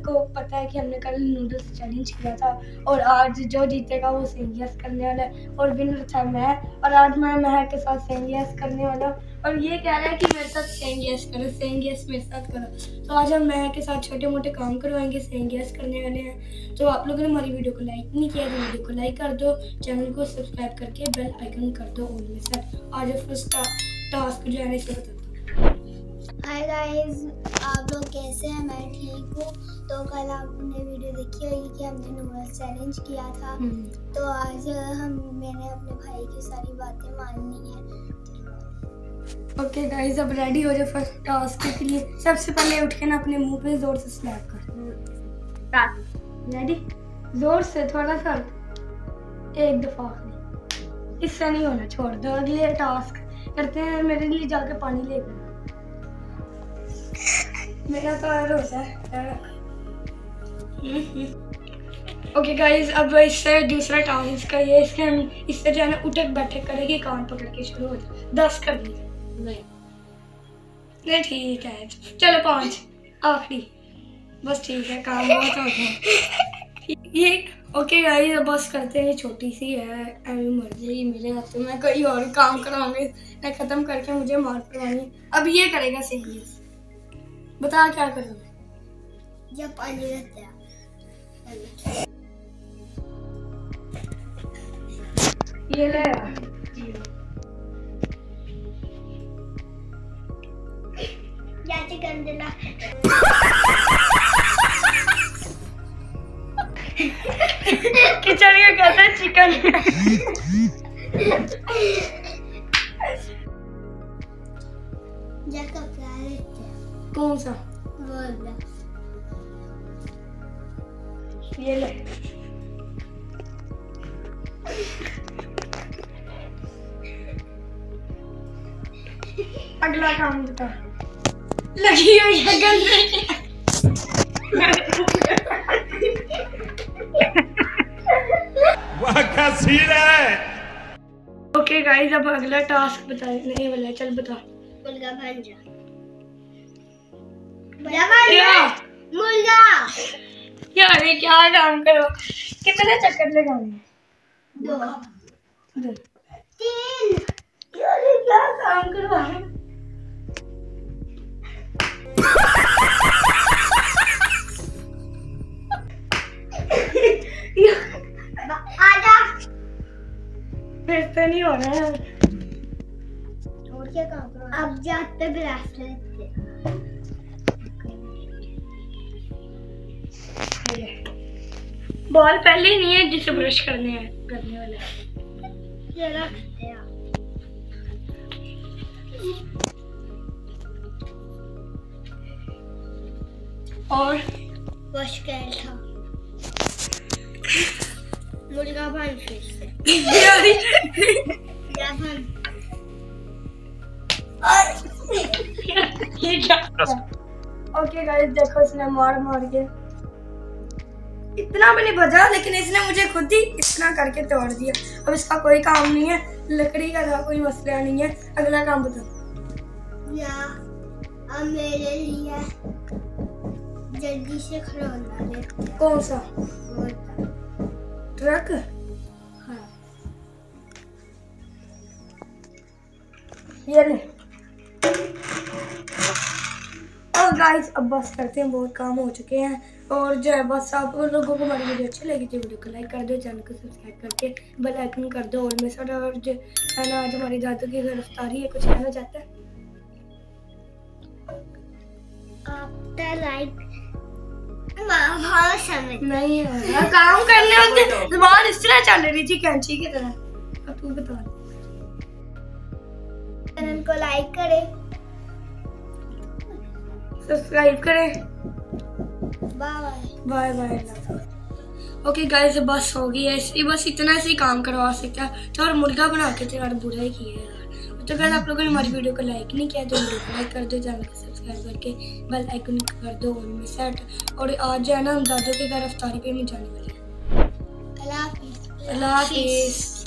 को पता है कि हमने कल नूडल्स चैलेंज किया था और आज जो जीतेगा वो सेंग यस करने वाला है और विनर था मैं, और आज मैं महक के साथ सेंग यस करने वाला हूँ और ये कह रहा है कि मेरे साथ सेंग यस करो, सेंग यस मेरे साथ करो। तो आज हम महक के साथ छोटे मोटे काम करवाएंगे, सेंग यस करने वाले हैं। तो आप लोगों ने हमारी वीडियो को लाइक नहीं किया तो वीडियो को लाइक कर दो, चैनल को सब्सक्राइब करके बेल आइकन कर दो ऑल में सेट। आज फर्स्ट टास्क जो है इसे बताता हूँ। हाय गाइस, आप लोग कैसे हैं? मैं ठीक हूँ। तो कल आपने वीडियो देखी होगी कि हमने नूडल्स चैलेंज किया था। तो आज मैंने अपने भाई की सारी बातें माननी है। ओके गाइस, अब रेडी हो जाओ फर्स्ट टास्क के लिए। सबसे पहले उठ के ना अपने मुंह पे जोर से स्नैप कर। रेडी? जोर से थोड़ा सा, एक दफा नहीं, इससे नहीं होना, छोड़ दो। अगले टास्क करते हैं। मेरे लिए जाके पानी लेकर मेरा तो और होता है। ओके गाइस, अब इससे दूसरा टास्क का ये, इससे हम इससे जो है ना उठक बैठक करेंगे, कान पकड़ के शुरू हो जाए। 10 कर दीजिए। नहीं ठीक है, चलो 5 आखिरी, बस ठीक है, काम बहुत हो गया ये। ओके गाइस, अब बस करते हैं, छोटी सी है, अभी मर्जी मेरे हाथ में कोई और काम कराऊंगे मैं, खत्म करके मुझे मार पड़वानी। अब ये करेगा सही, बता क्या करोगे? जब पानी रहता है ये ले या चिकन दिला किचन का कहता है चिकन। या कपड़ा रहता है। कौन सा? वो ये ले। अगला काम बता। लगी हुई है गंदगी। वाह क्या सीन है। ओके गाइस, अब अगला टास्क बताने वाला है। चल बता। मुर्गा बन जा। मुर्गा यार, ये क्या काम करो? कितने चक्कर लगाने? 2 3 यार, ये क्या काम करवा रहे? आजा, फिर से नहीं हो रहा है। और क्या काम करो? अब जाते ब्रेसलेट बॉल पहले ही नहीं है जिसे ब्रश करने वाला है। ये रखते हैं और वॉश कर था। मुर्गा बन फिर से या बन। ओके गाइस, देखो इसने मार के इतना मैंने बजा, लेकिन इसने मुझे खुद ही इतना करके तोड़ दिया। अब इसका कोई काम नहीं है, लकड़ी का था, कोई मसला नहीं है। अगला काम बताओ। या अब मेरे लिए जल्दी से खिलौना लेते हैं। कौन सा? ट्रक? हाँ। ये ले। और गाइस, अब बस करते हैं, बहुत काम हो चुके हैं। और जो है बस, आप लोगों को हमारी वीडियो अच्छी लगी तो वीडियो को लाइक कर दो, चैनल को सब्सक्राइब करके बेल आइकन कर दो और में सारा। और जो है ना, आज हमारी जादू की गिरफ्तारी है, कुछ कहना चाहता है? आपका लाइक नहीं हो रहा, काम करने वक्त जुबान इस तरह चल रही थी कैंची की तरह। अब तू बता। चैनल को लाइक करें, सब्सक्राइब करें। Bye bye. ओके गाइस, बस हो गई है, बस इतना से ही काम करवा सकता है। तो और मुर्गा बना के तो यार बुरा ही किया यार। तो गाइस, आप लोगों ने हमारी वीडियो को लाइक नहीं किया तो वीडियो को लाइक कर दो, चैनल को सब्सक्राइब करके बेल आइकन कर दो ऑल में सेट। और आज जो है ना, हम दादू की गिरफ्तारी पे भी जाने वाले हैं। अल्लाह हाफिज़। अल्लाह हाफिज़।